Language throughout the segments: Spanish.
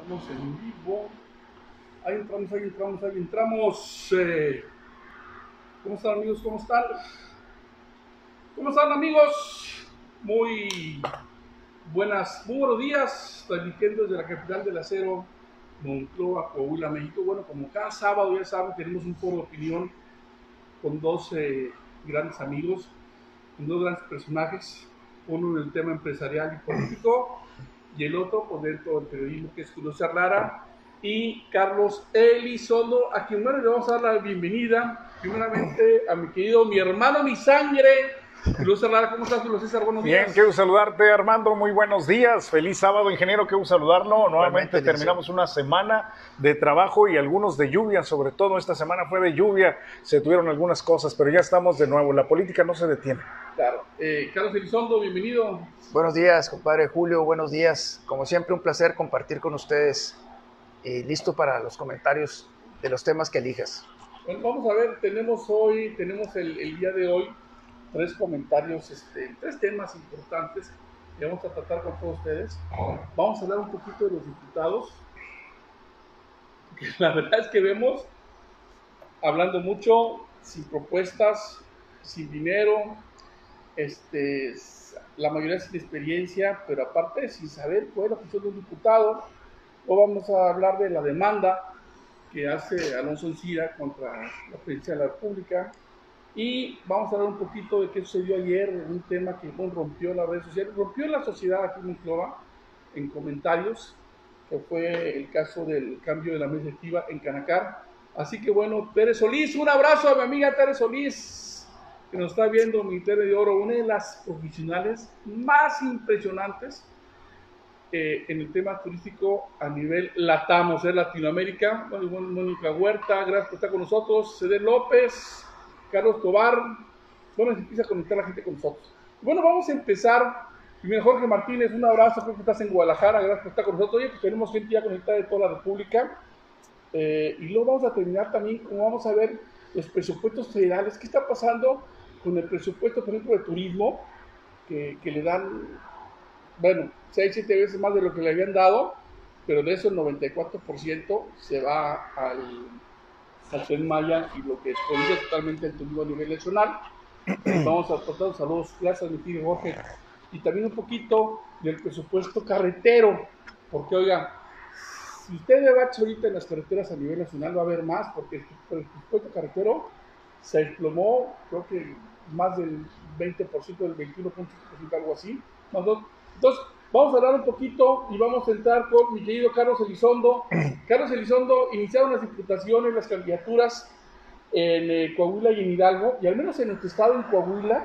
Estamos en vivo. Ahí entramos. ¿Cómo están, amigos? ¿Cómo están? ¿Cómo están, amigos? Muy buenos días. Transmitiendo desde la capital del acero, Monclova, Coahuila, México. Bueno, como cada sábado, ya saben, tenemos un foro de opinión con dos grandes amigos, con dos grandes personajes. Uno en el tema empresarial y político, y el otro por dentro del periodismo, que es Julio Lara y Carlos Elizondo, a quien le vamos a dar la bienvenida primeramente a mi hermano, mi sangre, Julio Lara. ¿Cómo estás, Julio César? Buenos días. Bien, quiero saludarte, Armando, muy buenos días, feliz sábado, ingeniero, quiero saludarlo. Nuevamente terminamos una semana de trabajo y algunos de lluvia, sobre todo esta semana fue de lluvia, se tuvieron algunas cosas, pero ya estamos de nuevo, la política no se detiene. Claro. Carlos Elizondo, bienvenido. Buenos días, compadre Julio, buenos días. Como siempre, un placer compartir con ustedes y listo para los comentarios de los temas que elijas. Bueno, vamos a ver, tenemos el día de hoy tres comentarios, tres temas importantes que vamos a tratar con todos ustedes. Vamos a hablar un poquito de los diputados, que la verdad es que vemos hablando mucho, sin propuestas, sin dinero, la mayoría sin experiencia, pero aparte sin saber cuál es la función de un diputado. Hoy vamos a hablar de la demanda que hace Alonso Ancira contra la Presidencia de la República, y vamos a hablar un poquito de qué sucedió ayer, un tema que rompió las redes sociales, rompió la sociedad aquí en Monclova en comentarios, que fue el caso del cambio de la mesa directiva en Canacar. Así que bueno, Tere Solís, un abrazo a mi amiga Tere Solís, que nos está viendo, mi Tere de Oro, una de las profesionales más impresionantes en el tema turístico a nivel LATAM, o sea, Latinoamérica. Mónica Huerta, gracias por estar con nosotros. Ceder López, Carlos Tobar. Bueno, se empieza a conectar la gente con nosotros. Bueno, vamos a empezar. Primero, Jorge Martínez, un abrazo, creo que estás en Guadalajara, gracias por estar con nosotros. Oye, pues tenemos gente ya conectada de toda la República. Y luego vamos a terminar también, como vamos a ver, los presupuestos federales. ¿Qué está pasando con el presupuesto, por ejemplo, de turismo, que le dan, bueno, 6-7 veces más de lo que le habían dado, pero de eso el 94% se va al Tren Maya y lo que desconocía totalmente el turismo a nivel nacional. Vamos a tratar, saludos, gracias, mi tío Jorge, y también un poquito del presupuesto carretero, porque oiga, si usted ve ahorita en las carreteras a nivel nacional va a haber más, porque el presupuesto carretero se desplomó, creo que más del 20%, del 21%, algo así. Entonces, vamos a hablar un poquito y vamos a entrar con mi querido Carlos Elizondo. Carlos Elizondo, iniciaron las diputaciones, las candidaturas en Coahuila y en Hidalgo, y al menos en nuestro estado, en Coahuila,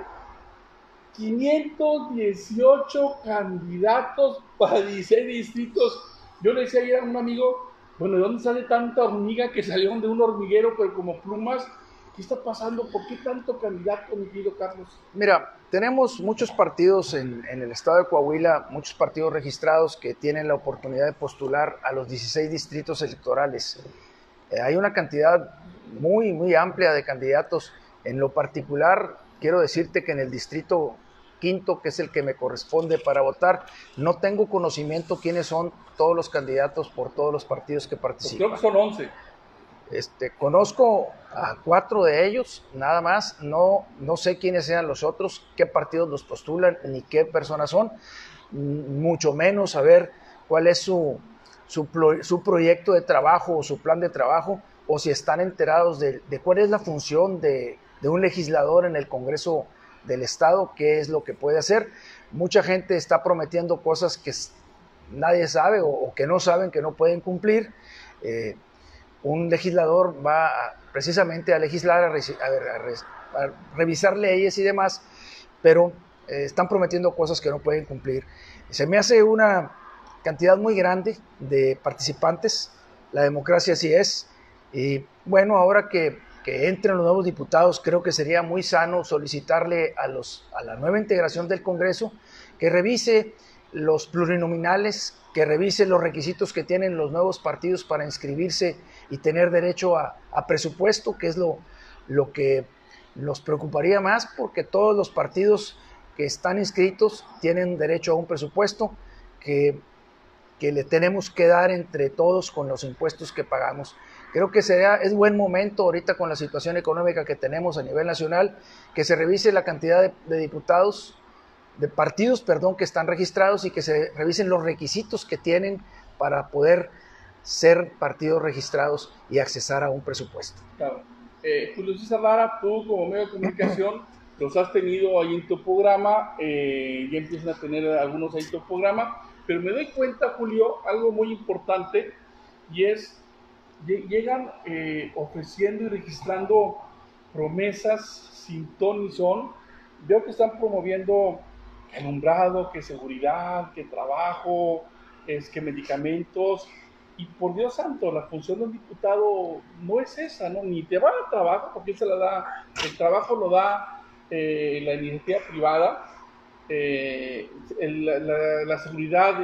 518 candidatos para 16 distritos. Yo le decía ayer a un amigo, bueno, ¿de dónde sale tanta hormiga que salieron de un hormiguero, pero como plumas? ¿Qué está pasando? ¿Por qué tanto candidato, mi querido Carlos? Mira, tenemos muchos partidos en el estado de Coahuila, muchos partidos registrados que tienen la oportunidad de postular a los 16 distritos electorales. Hay una cantidad muy, muy amplia de candidatos. En lo particular, quiero decirte que en el distrito quinto, que es el que me corresponde para votar, no tengo conocimiento quiénes son todos los candidatos por todos los partidos que participan. Pues creo que son 11. Conozco a 4 de ellos, nada más. No sé quiénes sean los otros, qué partidos los postulan, ni qué personas son, mucho menos saber cuál es su proyecto de trabajo o su plan de trabajo, o si están enterados de cuál es la función de un legislador en el Congreso del Estado, qué es lo que puede hacer. Mucha gente está prometiendo cosas que nadie sabe o que no saben, que no pueden cumplir. Un legislador va precisamente a legislar, a revisar leyes y demás, pero están prometiendo cosas que no pueden cumplir. Se me hace una cantidad muy grande de participantes, la democracia así es, y bueno, ahora que entren los nuevos diputados, creo que sería muy sano solicitarle a la nueva integración del Congreso que revise los plurinominales, que revise los requisitos que tienen los nuevos partidos para inscribirse y tener derecho a presupuesto, que es lo que nos preocuparía más, porque todos los partidos que están inscritos tienen derecho a un presupuesto que que le tenemos que dar entre todos con los impuestos que pagamos. Creo que es buen momento ahorita con la situación económica que tenemos a nivel nacional, que se revise la cantidad de diputados, de partidos, perdón, que están registrados y que se revisen los requisitos que tienen para poder ser partidos registrados y accesar a un presupuesto. Claro. Julio César Lara, tú como medio de comunicación los has tenido ahí en tu programa, ya empiezan a tener algunos ahí en tu programa, pero me doy cuenta, Julio, algo muy importante, y es, llegan ofreciendo y registrando promesas sin ton ni son. Veo que están promoviendo que alumbrado, que seguridad, que trabajo, que medicamentos, y por Dios santo, la función de un diputado no es esa, ¿no? Ni te va a dar trabajo, porque se la da, el trabajo lo da la iniciativa privada, la seguridad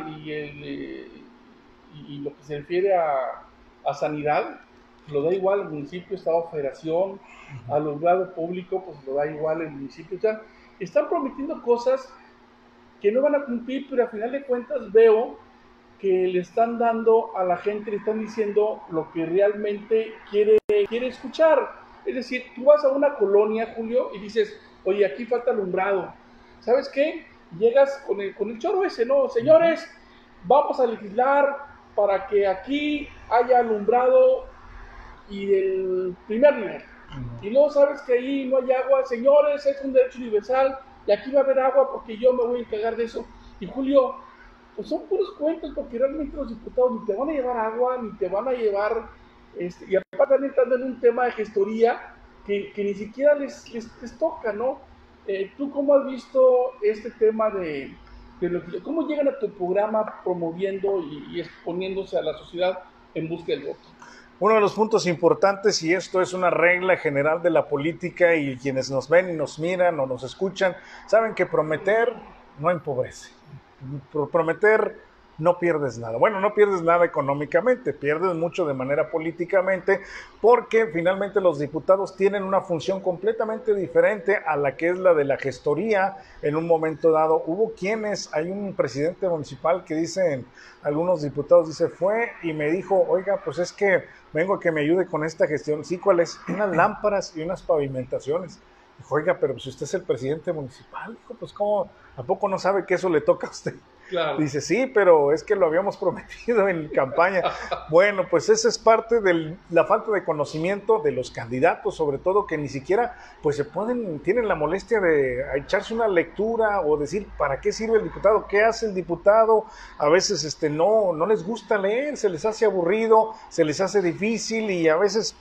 y lo que se refiere a sanidad, lo da igual el municipio, estado, federación, alumbrado público, pues lo da igual el municipio. O sea, están prometiendo cosas que no van a cumplir, pero al final de cuentas veo que le están dando a la gente, le están diciendo lo que realmente quiere escuchar. Es decir, tú vas a una colonia, Julio, y dices, oye, aquí falta alumbrado. ¿Sabes qué? Llegas con el choro ese, ¿no? Señores, vamos a legislar para que aquí haya alumbrado y del primer nivel. Y luego sabes que ahí no hay agua. Señores, es un derecho universal y aquí va a haber agua porque yo me voy a encargar de eso. Y Julio, pues son puros cuentos, porque realmente los diputados ni te van a llevar agua, ni te van a llevar, y aparte están entrando en un tema de gestoría que ni siquiera les toca, ¿no? ¿Tú cómo has visto este tema de cómo llegan a tu programa promoviendo y exponiéndose a la sociedad en busca del voto? Uno de los puntos importantes, y esto es una regla general de la política, y quienes nos ven y nos miran o nos escuchan, saben que prometer no empobrece. Prometer no pierdes nada. Bueno, no pierdes nada económicamente, pierdes mucho de manera políticamente, porque finalmente los diputados tienen una función completamente diferente a la que es la de la gestoría en un momento dado. Hay un presidente municipal que dicen, algunos diputados, dice, fue y me dijo, oiga, pues es que vengo a que me ayude con esta gestión. Sí, ¿cuál es? Unas lámparas y unas pavimentaciones. Dijo, oiga, pero si usted es el presidente municipal, dijo, pues ¿cómo? ¿A poco no sabe que eso le toca a usted? Claro. Dice, sí, pero es que lo habíamos prometido en campaña. Bueno, pues esa es parte de la falta de conocimiento de los candidatos, sobre todo, que ni siquiera pues tienen la molestia de echarse una lectura o decir para qué sirve el diputado, qué hace el diputado. A veces no les gusta leer, se les hace aburrido, se les hace difícil, y a veces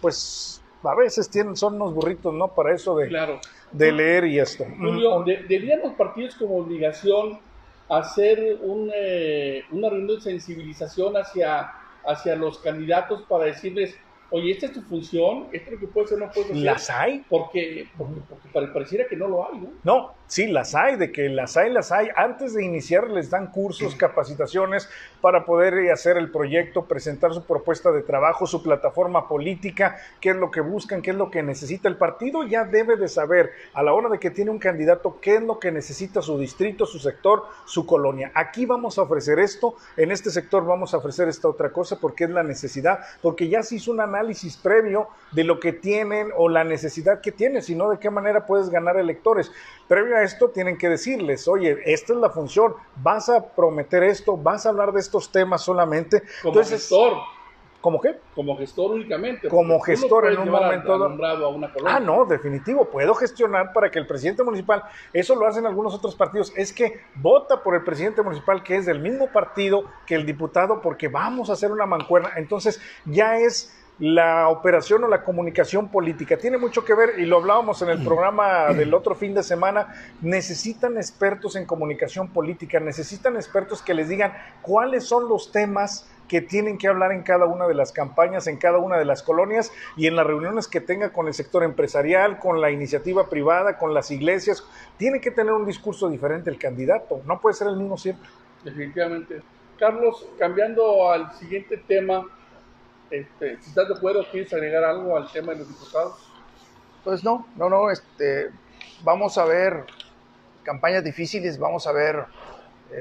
son unos burritos, ¿no? Para eso de leer y esto. Julio, ¿deberían los partidos como obligación hacer una reunión de sensibilización hacia los candidatos para decirles, oye, esta es tu función, esto es lo que puedes hacer, no puedes hacer? ¿Las hay? Porque pareciera que no lo hay, ¿no? No, sí, las hay, de que las hay. Antes de iniciar les dan cursos, capacitaciones para poder hacer el proyecto, presentar su propuesta de trabajo, su plataforma política, qué es lo que buscan, qué es lo que necesita. El partido ya debe de saber, a la hora de que tiene un candidato, qué es lo que necesita su distrito, su sector, su colonia. Aquí vamos a ofrecer esto, en este sector vamos a ofrecer esta otra cosa, porque es la necesidad, porque ya se hizo un análisis previo de lo que tienen o la necesidad que tienen, sino de qué manera puedes ganar electores. Previo a esto tienen que decirles, oye, esta es la función, vas a prometer esto, vas a hablar de estos temas solamente. Como gestor. ¿Cómo qué? Como gestor únicamente. Como gestor en un momento dado. A una colonia. No, definitivo, puedo gestionar para que el presidente municipal, eso lo hacen algunos otros partidos, es que vota por el presidente municipal que es del mismo partido que el diputado, porque vamos a hacer una mancuerna. Entonces ya es la operación o la comunicación política. Tiene mucho que ver, y lo hablábamos en el programa del otro fin de semana, necesitan expertos en comunicación política, necesitan expertos que les digan cuáles son los temas que tienen que hablar en cada una de las campañas, en cada una de las colonias, y en las reuniones que tenga con el sector empresarial, con la iniciativa privada, con las iglesias. Tiene que tener un discurso diferente el candidato, no puede ser el mismo siempre. Definitivamente. Carlos, cambiando al siguiente tema, si estás de acuerdo, ¿quieres agregar algo al tema de los diputados? Pues no, vamos a ver campañas difíciles, vamos a ver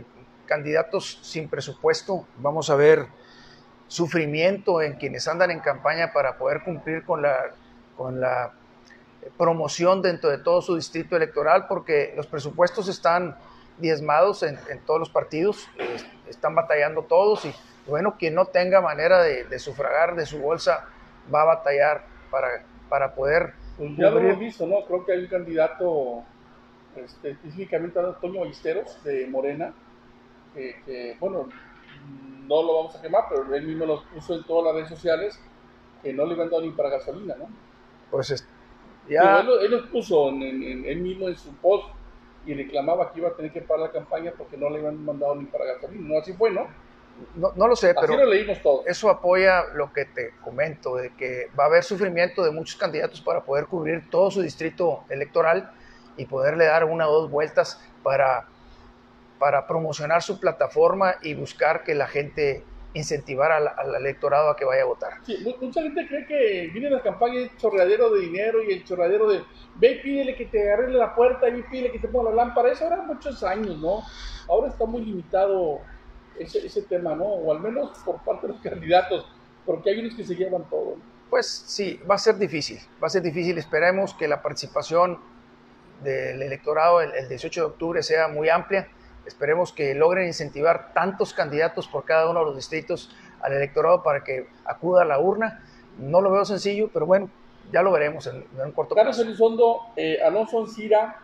candidatos sin presupuesto, vamos a ver sufrimiento en quienes andan en campaña para poder cumplir con la promoción dentro de todo su distrito electoral, porque los presupuestos están diezmados en todos los partidos, están batallando todos y bueno, quien no tenga manera de sufragar de su bolsa va a batallar para poder pues ya lo hemos visto, ¿no? Creo que hay un candidato específicamente Antonio Ballesteros de Morena, que bueno, no lo vamos a quemar, pero él mismo lo puso en todas las redes sociales, que no le iban dado ni para gasolina, ¿no? Pues ya... Él lo puso él mismo en su post y reclamaba que iba a tener que parar la campaña porque no le iban mandado ni para gasolina, ¿no? Así fue, ¿no? No lo sé, pero así lo leímos todo. Eso apoya lo que te comento, de que va a haber sufrimiento de muchos candidatos para poder cubrir todo su distrito electoral y poderle dar una o dos vueltas para promocionar su plataforma y buscar que la gente incentivar al electorado a que vaya a votar. Sí, mucha gente cree que viene la campaña el chorreadero de dinero y el chorreadero de ve y pídele que te arregle la puerta, ve y pídele que te ponga la lámpara. Eso era muchos años, ¿no? Ahora está muy limitado ese tema, ¿no? O al menos por parte de los candidatos, porque hay unos que se llevan todo, ¿no? Pues sí, va a ser difícil. Esperemos que la participación del electorado el 18 de octubre sea muy amplia. Esperemos que logren incentivar tantos candidatos por cada uno de los distritos al electorado para que acuda a la urna. No lo veo sencillo, pero bueno, ya lo veremos en un corto plazo. Carlos Elizondo, Alonso Ancira,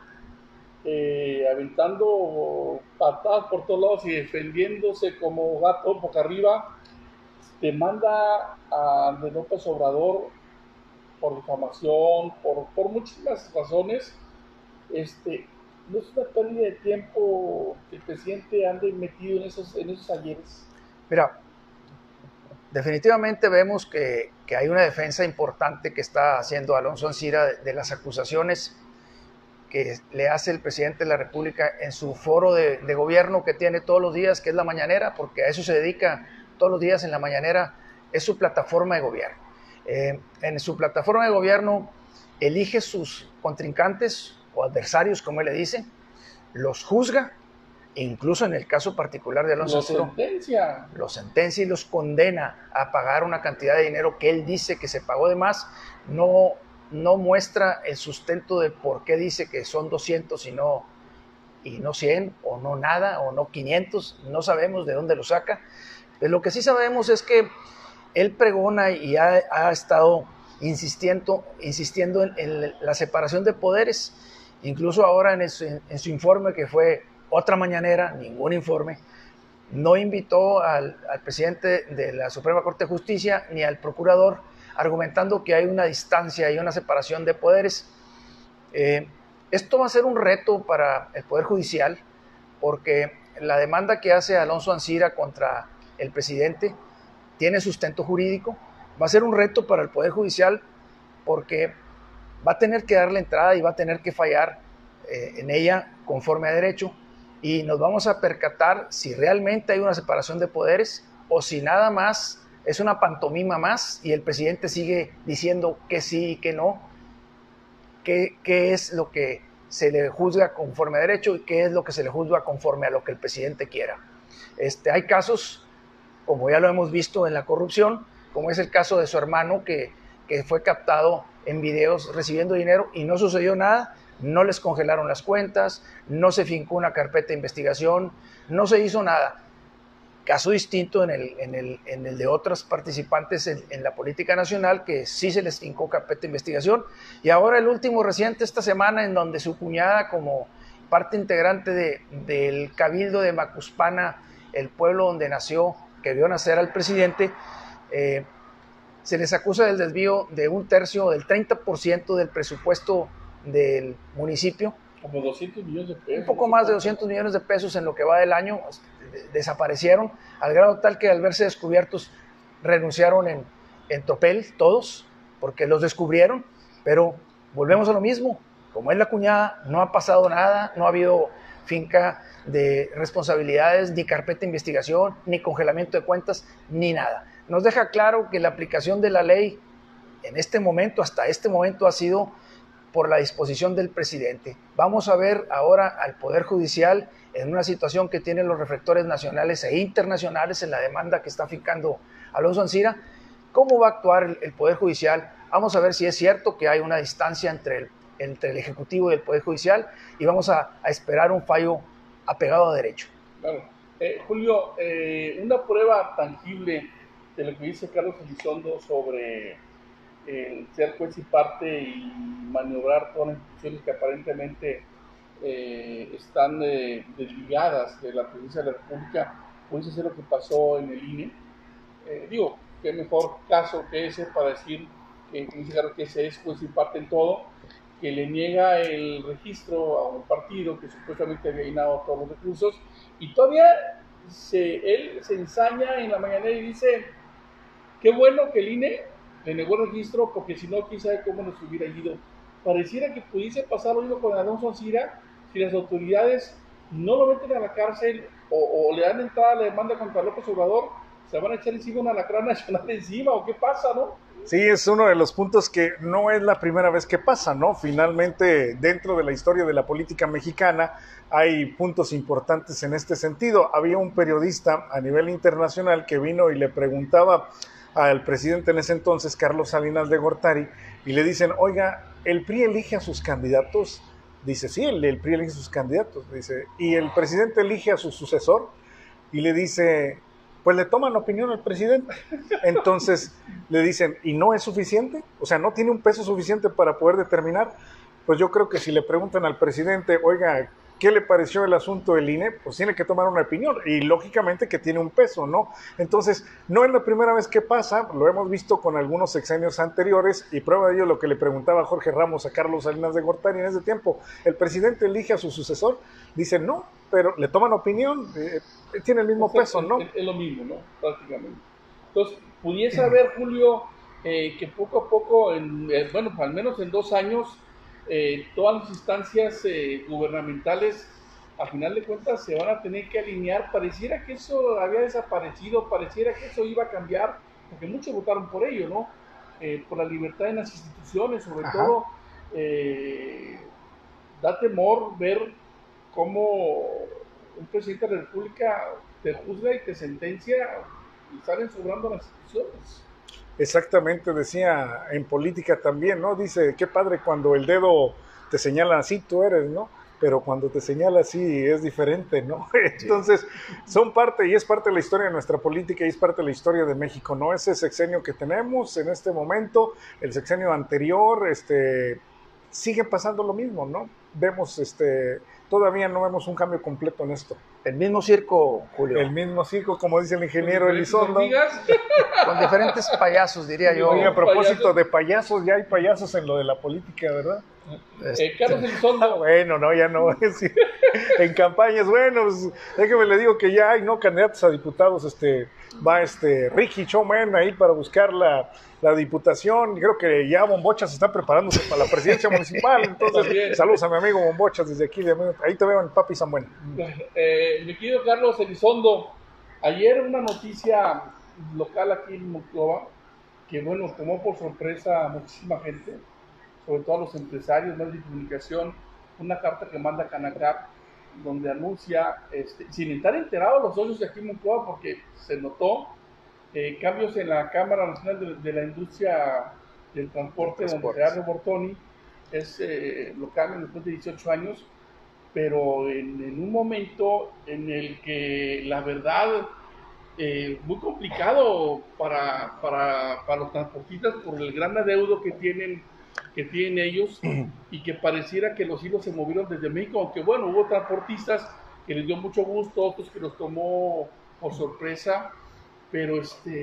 aventando patadas por todos lados y defendiéndose como gato boca arriba, demanda a de López Obrador por difamación, por muchísimas razones. ¿No es una pérdida de tiempo que el presidente ande metido en esos ayeres? Mira, definitivamente vemos que hay una defensa importante que está haciendo Alonso Ancira de las acusaciones que le hace el presidente de la República en su foro de gobierno que tiene todos los días, que es la mañanera, porque a eso se dedica todos los días en la mañanera, es su plataforma de gobierno. En su plataforma de gobierno elige sus contrincantes o adversarios, como él le dice, los juzga, e incluso en el caso particular de Alonso Ancira, los sentencia y los condena a pagar una cantidad de dinero que él dice que se pagó de más. No muestra el sustento de por qué dice que son 200 y no 100, o no nada, o no 500, no sabemos de dónde lo saca. Pero lo que sí sabemos es que él pregona y ha estado insistiendo en la separación de poderes. Incluso ahora en su informe, que fue otra mañanera, ningún informe, no invitó al presidente de la Suprema Corte de Justicia ni al procurador, argumentando que hay una distancia y una separación de poderes. Esto va a ser un reto para el Poder Judicial, porque la demanda que hace Alonso Ancira contra el presidente tiene sustento jurídico. Va a ser un reto para el Poder Judicial porque va a tener que darle entrada y va a tener que fallar en ella conforme a derecho, y nos vamos a percatar si realmente hay una separación de poderes o si nada más es una pantomima más y el presidente sigue diciendo que sí y que no, qué es lo que se le juzga conforme a derecho y qué es lo que se le juzga conforme a lo que el presidente quiera. Hay casos, como ya lo hemos visto en la corrupción, como es el caso de su hermano que fue captado en videos recibiendo dinero y no sucedió nada, no les congelaron las cuentas, no se fincó una carpeta de investigación, no se hizo nada. Caso distinto en el de otros participantes en la política nacional, que sí se les fincó carpeta de investigación. Y ahora el último reciente esta semana, en donde su cuñada, como parte integrante del Cabildo de Macuspana, el pueblo donde nació, que vio nacer al presidente, se les acusa del desvío de un tercio, del 30% del presupuesto del municipio. Como 200 millones de pesos. Un poco más de 200 millones de pesos en lo que va del año. Desaparecieron, al grado tal que al verse descubiertos renunciaron en tropel todos, porque los descubrieron. Pero volvemos a lo mismo, como es la cuñada, no ha pasado nada, no ha habido finca de responsabilidades, ni carpeta de investigación, ni congelamiento de cuentas, ni nada. Nos deja claro que la aplicación de la ley en este momento, hasta este momento, ha sido por la disposición del presidente. Vamos a ver ahora al Poder Judicial en una situación que tiene los reflectores nacionales e internacionales en la demanda que está ficando Alonso Ancira. ¿Cómo va a actuar el Poder Judicial? Vamos a ver si es cierto que hay una distancia entre el Ejecutivo y el Poder Judicial, y vamos a esperar un fallo apegado a derecho. Claro. Julio, una prueba tangible de lo que dice Carlos Elizondo sobre ser juez y parte y maniobrar todas las instituciones que aparentemente están desligadas de la presidencia de la República, puede ser lo que pasó en el INE. Digo, qué mejor caso que ese para decir que dice Carlos que ese es juez y parte en todo, que le niega el registro a un partido que supuestamente había llenado todos los recursos, y todavía él se ensaña en la mañana y dice, qué bueno que el INE le negó el registro, porque si no, quién sabe cómo nos hubiera ido. Pareciera que pudiese pasar lo mismo con Alonso Ancira si las autoridades no lo meten a la cárcel o le dan entrada a la demanda contra López Obrador, se van a echar encima una alacrán nacional encima, o qué pasa, ¿no? Sí, es uno de los puntos que no es la primera vez que pasa, ¿no? Finalmente, dentro de la historia de la política mexicana, hay puntos importantes en este sentido. Había un periodista a nivel internacional que vino y le preguntaba al presidente en ese entonces, Carlos Salinas de Gortari, y le dicen, oiga, ¿el PRI elige a sus candidatos? Dice, sí, el PRI elige a sus candidatos. Dice, ¿y el presidente elige a su sucesor? Y le dice, pues le toman opinión al presidente. Entonces le dicen, ¿y no es suficiente? O sea, ¿no tiene un peso suficiente para poder determinar? Pues yo creo que si le preguntan al presidente, oiga, ¿qué le pareció el asunto del INE? Pues tiene que tomar una opinión, y lógicamente que tiene un peso, ¿no? Entonces, no es la primera vez que pasa, lo hemos visto con algunos sexenios anteriores, y prueba de ello lo que le preguntaba Jorge Ramos a Carlos Salinas de Gortari en ese tiempo. ¿El presidente elige a su sucesor? Dice, no, pero le toman opinión, tiene el mismo peso, ¿no? Es lo mismo, ¿no? Prácticamente. Entonces, pudiese haber, Julio, que poco a poco, bueno, al menos en 2 años, todas las instancias gubernamentales, a final de cuentas, se van a tener que alinear. Pareciera que eso había desaparecido, pareciera que eso iba a cambiar, porque muchos votaron por ello, ¿no? Por la libertad en las instituciones, sobre todo. Da temor ver cómo un presidente de la República te juzga y te sentencia y salen sobrando las instituciones. Exactamente, decía en política también, ¿no? Dice, qué padre cuando el dedo te señala así, tú eres, ¿no? Pero cuando te señala así es diferente, ¿no? Entonces, son parte, y es parte de la historia de nuestra política, y es parte de la historia de México, ¿no? Ese sexenio que tenemos en este momento, el sexenio anterior, sigue pasando lo mismo, ¿no? Vemos, todavía no vemos un cambio completo en esto. El mismo circo, Julio. El mismo circo, como dice el ingeniero Elizondo. Con diferentes payasos, diría yo. Oye, a propósito de payasos, ya hay payasos en lo de la política, ¿verdad? Carlos Elizondo. Bueno, no, ya no. En campañas, bueno, pues, déjeme le digo que ya hay, ¿no? Candidatos a diputados, va Ricky Showman ahí para buscar la diputación. Creo que ya Bombochas está preparándose para la presidencia municipal. Entonces, saludos a mi amigo Bombochas desde aquí. Ahí te veo en Papi San Bueno. Mi querido Carlos Elizondo, ayer una noticia local aquí en Monclova que, bueno, tomó por sorpresa a muchísima gente, sobre todo a los empresarios, medios de comunicación, una carta que manda Canacar, donde anuncia, sin estar enterados los socios de aquí en Monclova, porque se notó cambios en la Cámara Nacional de la Industria del Transporte, donde Gerardo Bortoni lo cambian después de 18 años, pero en un momento en el que la verdad muy complicado para los transportistas por el gran adeudo que tienen ellos, y que pareciera que los hilos se movieron desde México, aunque bueno, hubo transportistas que les dio mucho gusto, otros que los tomó por sorpresa, pero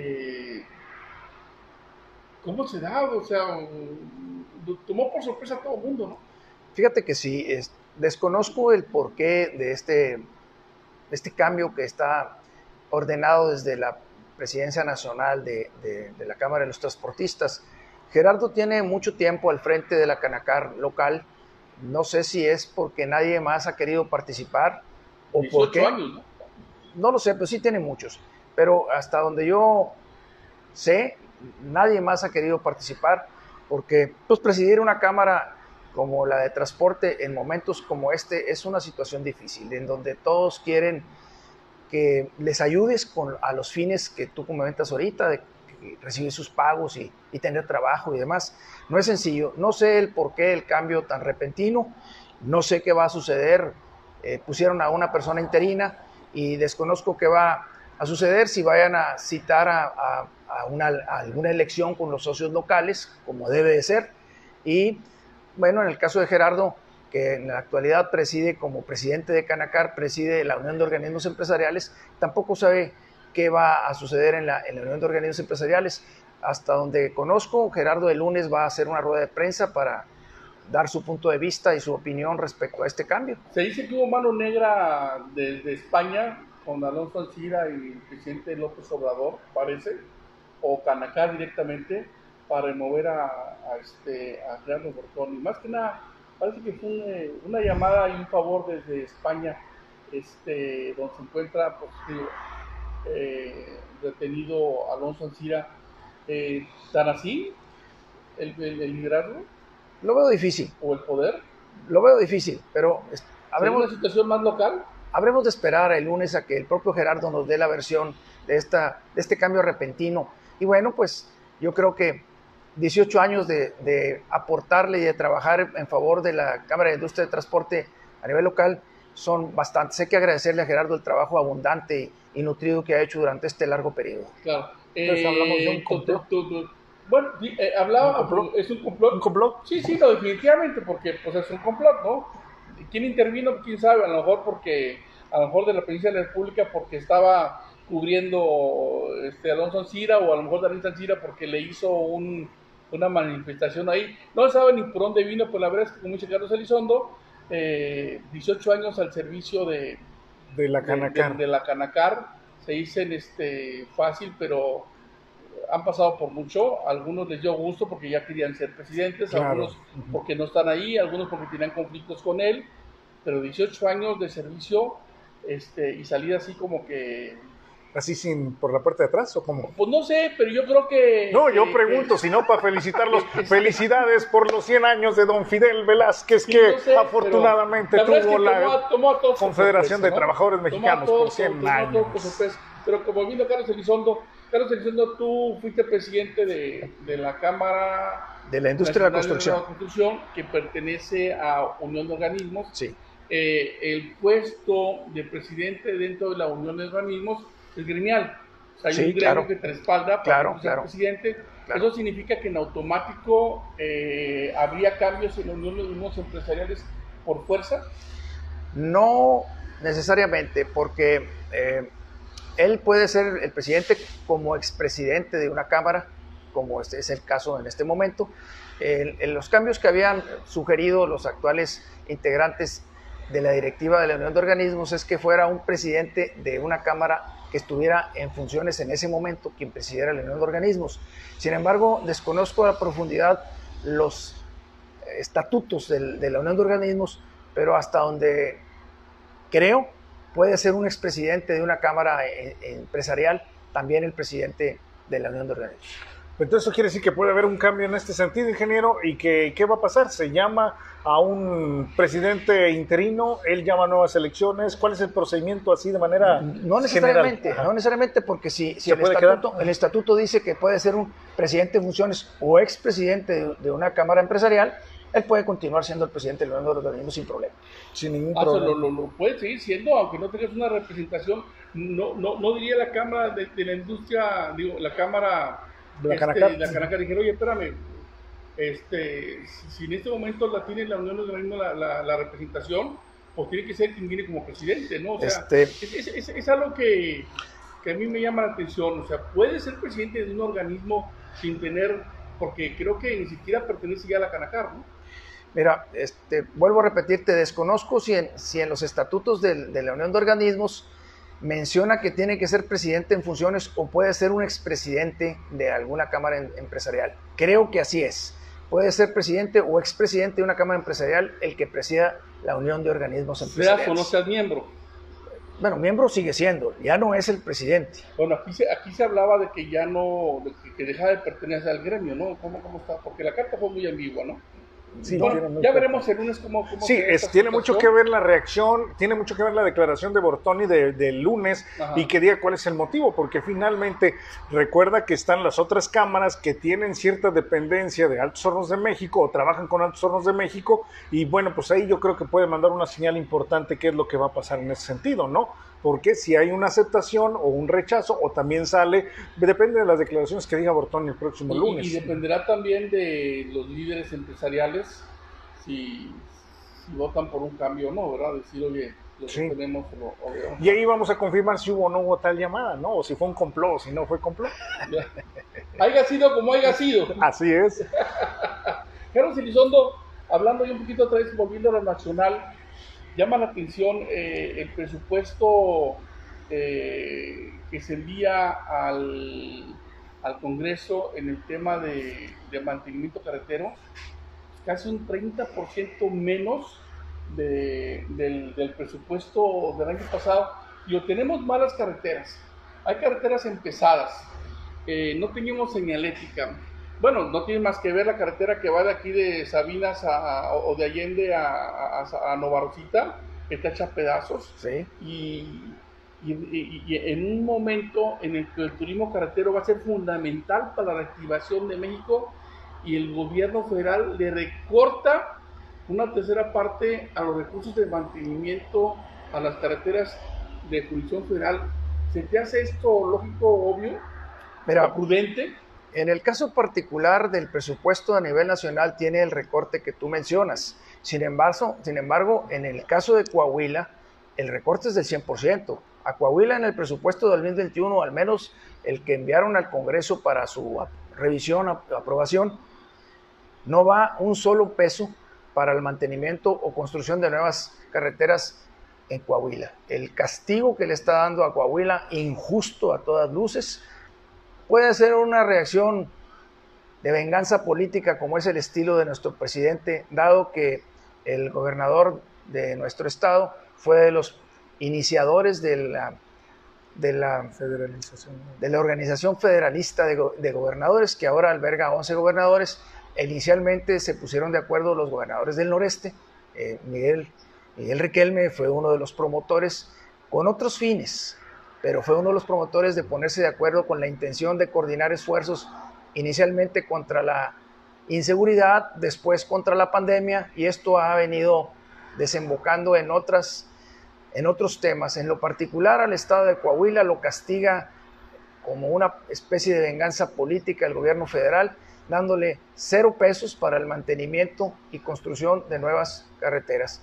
¿cómo se da? O sea, tomó por sorpresa a todo el mundo, ¿no? Fíjate que sí, desconozco el porqué de este cambio que está ordenado desde la Presidencia Nacional de la Cámara de los Transportistas. Gerardo tiene mucho tiempo al frente de la Canacar local. No sé si es porque nadie más ha querido participar o 18 por qué. años, ¿no? No lo sé, pero sí tiene muchos. Pero hasta donde yo sé, nadie más ha querido participar, porque pues presidir una cámara como la de transporte en momentos como este es una situación difícil, en donde todos quieren que les ayudes a los fines que tú comentas ahorita, de recibir sus pagos y tener trabajo y demás. No es sencillo, no sé el por qué el cambio tan repentino, no sé qué va a suceder, pusieron a una persona interina y desconozco qué va a suceder si vayan a citar a alguna elección con los socios locales, como debe de ser. Y bueno, en el caso de Gerardo, que en la actualidad preside como presidente de Canacar, preside la Unión de Organismos Empresariales, tampoco sabe qué va a suceder en la Unión de Organismos Empresariales. Hasta donde conozco, Gerardo el lunes va a hacer una rueda de prensa para dar su punto de vista y su opinión respecto a este cambio. Se dice que hubo mano negra desde España con Alonso Ancira y el presidente López Obrador, parece, o Canacar directamente, para remover a Gerardo Bertoni. Más que nada, parece que fue una llamada y un favor desde España, donde se encuentra pues, detenido Alonso Ancira. ¿Tan así el liderazgo? Lo veo difícil. ¿O el poder? Lo veo difícil, pero habremos una situación más local. Habremos de esperar el lunes a que el propio Gerardo nos dé la versión de este cambio repentino. Y bueno, pues yo creo que 18 años de aportarle y de trabajar en favor de la Cámara de Industria de Transporte a nivel local son bastantes. Hay que agradecerle a Gerardo el trabajo abundante y nutrido que ha hecho durante este largo periodo. Claro. Entonces hablamos de un complot. Bueno, hablaba, ¿Un complot? ¿Es un complot? ¿Un complot? Sí, no, definitivamente, porque pues es un complot, ¿no? ¿Quién intervino? ¿Quién sabe? A lo mejor de la Presidencia de la República porque estaba cubriendo Alonso Ancira, o a lo mejor Daniel Ancira porque le hizo una manifestación ahí. No sabe ni por dónde vino, pues la verdad es que, como dice Carlos Elizondo, 18 años al servicio de la Canacar. De la Canacar, se dicen fácil, pero han pasado por mucho. Algunos les dio gusto porque ya querían ser presidentes, claro. Algunos porque no están ahí, algunos porque tenían conflictos con él, pero 18 años de servicio y salir así como que... ¿Así por la puerta de atrás o cómo? Pues no sé, pero yo creo que... No, yo pregunto, si no, para felicitarlos. Felicidades por los 100 años de don Fidel Velázquez, sí, que no sé, afortunadamente tuvo la Confederación de Trabajadores Mexicanos por 100 años. Pero como vino Carlos Elizondo, tú fuiste presidente de la Cámara de la Industria de la Construcción, que pertenece a Unión de Organismos. Sí. El puesto de presidente dentro de la Unión de Organismos es gremial. O sea, hay un gremio claro. Que te respalda para ser presidente. Claro. Eso significa que en automático habría cambios en la Unión de Organismos Empresariales por fuerza. No necesariamente, porque él puede ser el presidente como expresidente de una cámara, como este es el caso en este momento. En los cambios que habían sugerido los actuales integrantes de la directiva de la Unión de Organismos es que fuera un presidente de una cámara que estuviera en funciones en ese momento quien presidiera la Unión de Organismos. Sin embargo, desconozco a profundidad los estatutos de la Unión de Organismos, pero hasta donde creo puede ser un expresidente de una cámara empresarial también el presidente de la Unión de Organismos. Entonces eso quiere decir que puede haber un cambio en este sentido, ingeniero, y que ¿qué va a pasar? ¿Se llama a un presidente interino? ¿Él llama a nuevas elecciones? ¿Cuál es el procedimiento así de manera No necesariamente, no necesariamente, porque si el estatuto dice que puede ser un presidente en funciones o expresidente de una cámara empresarial, él puede continuar siendo el presidente de la Unión de Organismos sin problema. Sin ningún problema. Lo puede seguir siendo, aunque no tengas una representación. No diría la Cámara de la Industria, digo, la Cámara... La Canacar. La Canacar dijeron, oye, espérame, si en este momento la tiene la Unión de Organismos la representación, pues tiene que ser quien viene como presidente, ¿no? O sea, es algo que a mí me llama la atención. O sea, puede ser presidente de un organismo sin tener, porque creo que ni siquiera pertenece ya a la Canacar, ¿no? Mira, vuelvo a repetirte, desconozco si en los estatutos de la Unión de Organismos menciona que tiene que ser presidente en funciones o puede ser un expresidente de alguna cámara empresarial. Creo que así es. Puede ser presidente o expresidente de una cámara empresarial el que presida la Unión de Organismos Empresariales. Seas o no seas miembro. Bueno, miembro sigue siendo, ya no es el presidente. Bueno, aquí se hablaba de que ya no, que dejaba de pertenecer al gremio, ¿no? ¿Cómo está? Porque la carta fue muy ambigua, ¿no? Sí, bueno, ya veremos el lunes cómo sí, tiene mucho que ver la reacción, tiene mucho que ver la declaración de Bortoni del lunes. Ajá. Y que diga cuál es el motivo, porque finalmente recuerda que están las otras cámaras que tienen cierta dependencia de Altos Hornos de México o trabajan con Altos Hornos de México, y bueno, pues ahí yo creo que puede mandar una señal importante qué es lo que va a pasar en ese sentido, ¿no? Porque si hay una aceptación o un rechazo, o también sale, depende de las declaraciones que diga Bortoni el próximo lunes. Y dependerá también de los líderes empresariales si votan por un cambio o no, ¿verdad? Decir, oye, lo que tenemos y ahí vamos a confirmar si hubo o no hubo tal llamada, ¿no? O si fue un complot, o si no fue complot. Haya sido como haya sido. Así es. Carlos Elizondo, hablando ya un poquito otra vez, volviendo a lo nacional, llama la atención el presupuesto que se envía al Congreso en el tema de mantenimiento carretero, casi un 30% menos del presupuesto del año pasado. Y tenemos malas carreteras, hay carreteras empezadas, no teníamos señalética. Bueno, no tiene más que ver la carretera que va de aquí de Sabinas o de Allende a Nova Rosita, que está hecha pedazos. Sí. Y en un momento en el que el turismo carretero va a ser fundamental para la reactivación de México, y el gobierno federal le recorta una tercera parte a los recursos de mantenimiento a las carreteras de jurisdicción federal. ¿Se te hace esto lógico, obvio, prudente? En el caso particular del presupuesto a nivel nacional tiene el recorte que tú mencionas. Sin embargo, en el caso de Coahuila, el recorte es del 100%. A Coahuila, en el presupuesto del 2021, al menos el que enviaron al Congreso para su revisión, aprobación, no va un solo peso para el mantenimiento o construcción de nuevas carreteras en Coahuila. El castigo que le está dando a Coahuila, injusto a todas luces, puede ser una reacción de venganza política, como es el estilo de nuestro presidente, dado que el gobernador de nuestro estado fue de los iniciadores de la Organización Federalista de Gobernadores, que ahora alberga 11 gobernadores. Inicialmente se pusieron de acuerdo los gobernadores del noreste. Miguel Riquelme fue uno de los promotores con otros fines, pero fue uno de los promotores de ponerse de acuerdo con la intención de coordinar esfuerzos, inicialmente contra la inseguridad, después contra la pandemia, y esto ha venido desembocando en otros temas. En lo particular, al estado de Coahuila lo castiga como una especie de venganza política el gobierno federal, dándole 0 pesos para el mantenimiento y construcción de nuevas carreteras.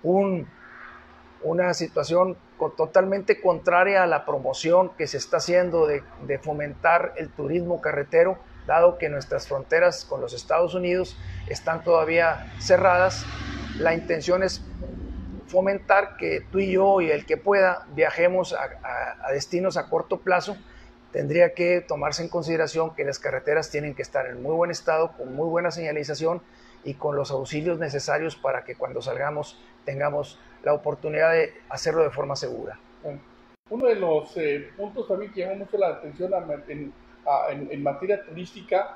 Una situación totalmente contraria a la promoción que se está haciendo de fomentar el turismo carretero, dado que nuestras fronteras con los Estados Unidos están todavía cerradas. La intención es fomentar que tú y yo y el que pueda viajemos a destinos a corto plazo. Tendría que tomarse en consideración que las carreteras tienen que estar en muy buen estado, con muy buena señalización y con los auxilios necesarios para que cuando salgamos tengamos la oportunidad de hacerlo de forma segura. Uno de los puntos también que llamó mucho la atención en materia turística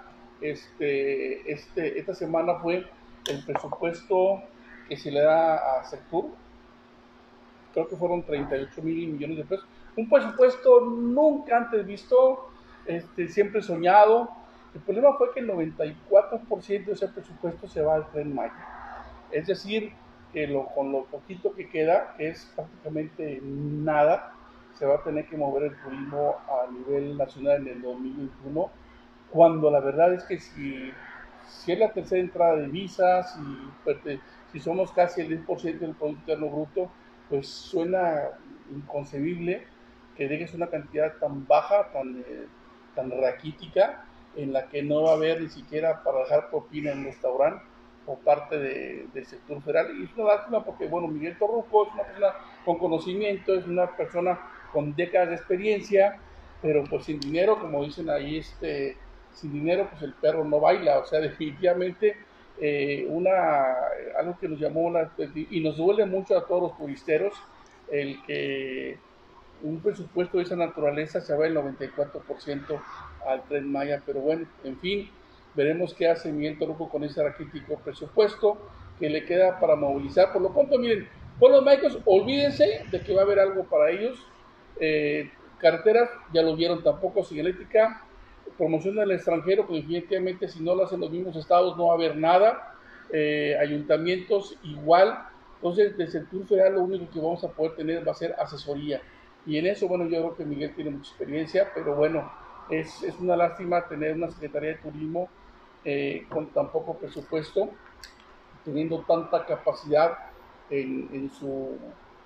esta semana fue el presupuesto que se le da a Sectur. Creo que fueron 38 mil millones de pesos. Un presupuesto nunca antes visto, siempre soñado. El problema fue que el 94% de ese presupuesto se va al Tren Maya. Es decir, que con lo poquito que queda, que es prácticamente nada, se va a tener que mover el turismo a nivel nacional en el 2021, cuando la verdad es que si es la tercera entrada de divisas, si somos casi el 10% del Producto Interno Bruto, pues suena inconcebible que dejes una cantidad tan baja, tan raquítica, en la que no va a haber ni siquiera para dejar propina en un restaurante por parte del sector federal. Y es una lástima porque, bueno, Miguel Torruco es una persona con conocimiento, es una persona con décadas de experiencia, pero pues sin dinero, como dicen ahí, sin dinero pues el perro no baila. O sea, definitivamente algo que nos llamó y nos duele mucho a todos los turisteros, el que un presupuesto de esa naturaleza se va el 94% al Tren Maya. Pero bueno, en fin, Veremos qué hace Miguel Torruco con ese raquítico presupuesto que le queda para movilizar. Por lo pronto, miren, pueblos mágicos, olvídense de que va a haber algo para ellos. Carreteras, ya lo vieron, tampoco señalética. Promoción del extranjero, pues definitivamente si no lo hacen los mismos estados no va a haber nada. Ayuntamientos igual. Entonces, desde el Club Federal lo único que vamos a poder tener va a ser asesoría. Y en eso, bueno, yo creo que Miguel tiene mucha experiencia, pero bueno, es una lástima tener una Secretaría de Turismo con tan poco presupuesto, teniendo tanta capacidad en su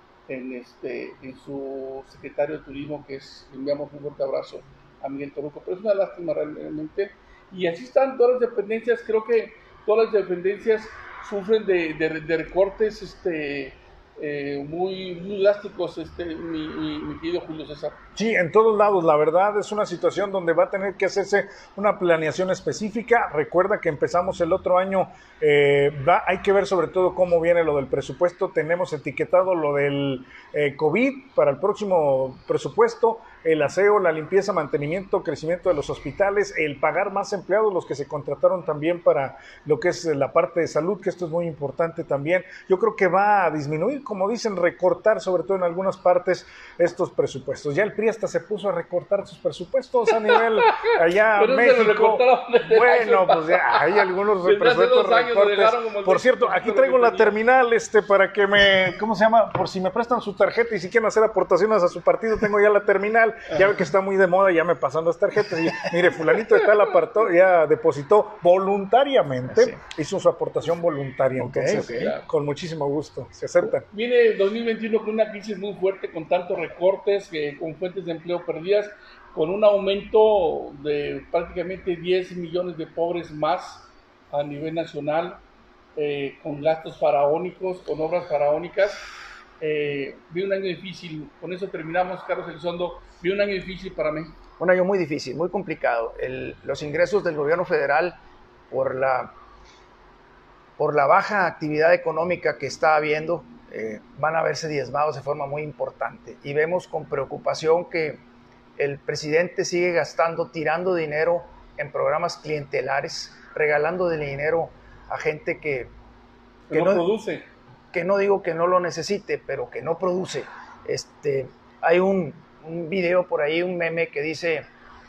secretario de Turismo, que es, le enviamos un fuerte abrazo a Miguel Torruco, pero es una lástima realmente. Y así están todas las dependencias. Creo que todas las dependencias sufren de recortes muy drásticos, mi querido Julio César. Sí, en todos lados, la verdad es una situación donde va a tener que hacerse una planeación específica. Recuerda que empezamos el otro año, hay que ver sobre todo cómo viene lo del presupuesto. Tenemos etiquetado lo del COVID para el próximo presupuesto, el aseo, la limpieza, mantenimiento, crecimiento de los hospitales, el pagar más empleados, los que se contrataron también para lo que es la parte de salud, que esto es muy importante también. Yo creo que va a disminuir, como dicen, recortar sobre todo en algunas partes estos presupuestos. Ya el PRI hasta se puso a recortar sus presupuestos a nivel allá pero México. Bueno, pues ya hay algunos presupuestos recortes. Por cierto, aquí traigo la terminal para que ¿cómo se llama? Por si me prestan su tarjeta y si quieren hacer aportaciones a su partido, tengo ya la terminal. Ya ve que está muy de moda, ya me pasan las tarjetas. Y, mire, fulanito de tal apartó, ya depositó voluntariamente, sí. Hizo su aportación voluntaria. Entonces, claro, con muchísimo gusto, se acepta. Viene 2021 con una crisis muy fuerte, con tantos recortes, con fuentes de empleo perdidas, con un aumento de prácticamente 10 millones de pobres más a nivel nacional, con gastos faraónicos, con obras faraónicas. Vi un año difícil, con eso terminamos, Carlos Elizondo. Vi un año difícil para México. Un año muy difícil, muy complicado. Los ingresos del gobierno federal por la baja actividad económica que está habiendo van a verse diezmados de forma muy importante. Y vemos con preocupación que el presidente sigue gastando, tirando dinero en programas clientelares, regalando dinero a gente que no produce. Que no digo que no lo necesite, pero que no produce. Hay un video por ahí, un meme que dice,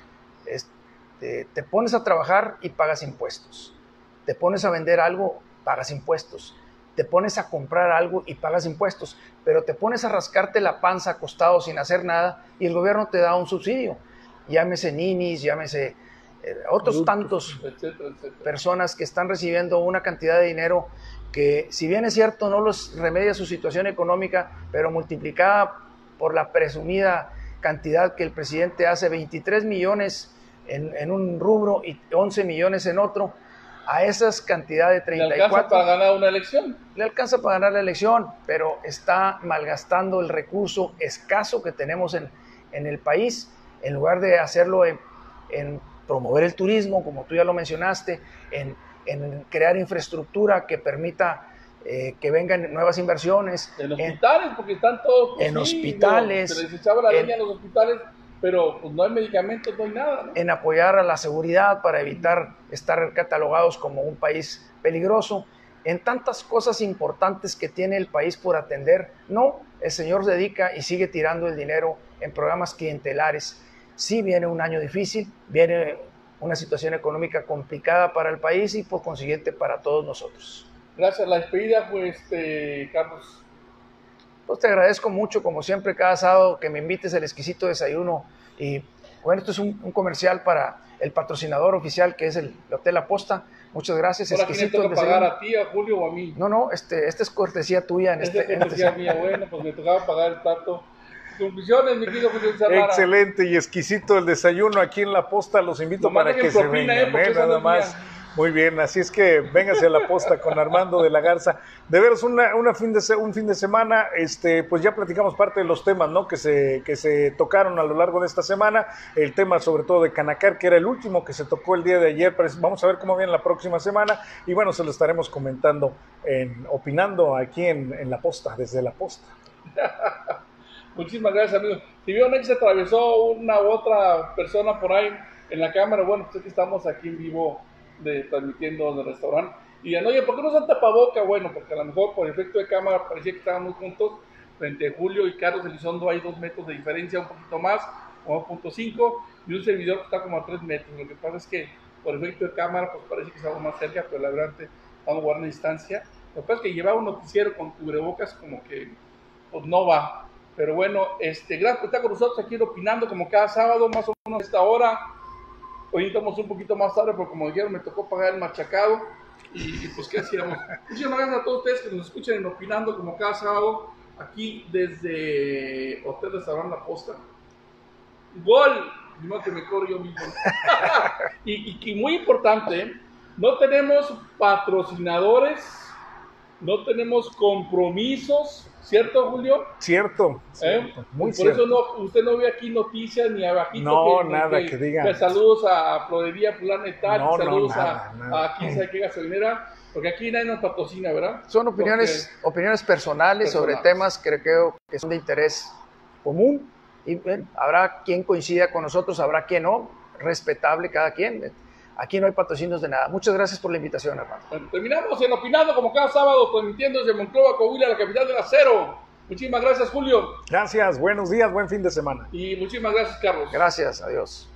te pones a trabajar y pagas impuestos. Te pones a vender algo, pagas impuestos. Te pones a comprar algo y pagas impuestos. Pero te pones a rascarte la panza acostado sin hacer nada y el gobierno te da un subsidio. Llámese ninis, llámese otros tantos, etcétera. Personas que están recibiendo una cantidad de dinero que, si bien es cierto, no los remedia su situación económica, pero multiplicada por la presumida cantidad que el presidente hace, 23 millones en un rubro y 11 millones en otro, a esas cantidades de 34... ¿Le alcanza para ganar una elección? Le alcanza para ganar la elección, pero está malgastando el recurso escaso que tenemos en el país, en lugar de hacerlo en promover el turismo, como tú ya lo mencionaste, en crear infraestructura que permita que vengan nuevas inversiones. En hospitales, porque están todos... En hospitales. Se les echaba la leña en los hospitales, pero pues no hay medicamentos, no hay nada, ¿no? En apoyar a la seguridad para evitar estar catalogados como un país peligroso. En tantas cosas importantes que tiene el país por atender. No, el señor se dedica y sigue tirando el dinero en programas clientelares. Sí viene un año difícil, viene una situación económica complicada para el país y por consiguiente para todos nosotros. Gracias. La despedida, pues, Carlos. Pues te agradezco mucho, como siempre, cada sábado que me invites al exquisito desayuno. Y bueno, esto es un comercial para el patrocinador oficial, que es el Hotel La Posta. Muchas gracias. ¿Ahora quién te toca pagar, a ti, a Julio o a mí? No, este es cortesía tuya. Es cortesía mía. Bueno, pues me tocaba pagar el plato. Conclusiones, mi querido Julio César. Excelente y exquisito el desayuno aquí en La Posta. Los invito para que se vengan, nada más. Muy bien, así es que véngase a La Posta con Armando de la Garza. De veras, un fin de semana, pues ya platicamos parte de los temas, ¿no? que se tocaron a lo largo de esta semana. El tema sobre todo de Canacar, que era el último que se tocó el día de ayer. Vamos a ver cómo viene la próxima semana y bueno, se lo estaremos comentando, opinando aquí en La Posta, desde La Posta. Muchísimas gracias, amigos. Si vieron que se atravesó una u otra persona por ahí en la cámara, bueno, pues es que estamos aquí en vivo transmitiendo en el restaurante. Y digan, oye, ¿por qué no usan tapaboca? Bueno, porque a lo mejor por efecto de cámara parecía que estábamos juntos. Frente a Julio y Carlos Elizondo hay 2 metros de diferencia, un poquito más, como 1.5, y un servidor que está como a 3 metros. Lo que pasa es que por efecto de cámara, pues parece que estamos más cerca, pero la verdad estamos guardando distancia. Lo que pasa es que llevar un noticiero con cubrebocas como que pues no va. Pero bueno, gracias por estar con nosotros aquí opinando como cada sábado, más o menos a esta hora. Hoy estamos un poquito más tarde porque como dijeron me tocó pagar el machacado y pues qué hacíamos. Muchísimas gracias a todos ustedes que nos escuchan en Opinando como cada sábado aquí desde Hotel Restaurante La Posta. ¡Gol! No que me corro yo mismo. y muy importante, no tenemos patrocinadores, no tenemos compromisos, ¿cierto, Julio? Cierto, muy por cierto. Eso usted no ve aquí noticias ni abajito. No, nada que diga. Saludos a Prodería Fulana y tal, No, saludos nada. a quién sabe qué gasolinera, porque aquí nadie nos patrocina, ¿verdad? Son opiniones personales sobre temas que creo que son de interés común. Y habrá quien coincida con nosotros, habrá quien no, respetable cada quien. Aquí no hay patrocinios de nada. Muchas gracias por la invitación, hermano. Bueno, terminamos en Opinando como cada sábado, transmitiendo desde Monclova, Coahuila, la capital del acero. Muchísimas gracias, Julio. Gracias, buenos días, buen fin de semana. Y muchísimas gracias, Carlos. Gracias, adiós.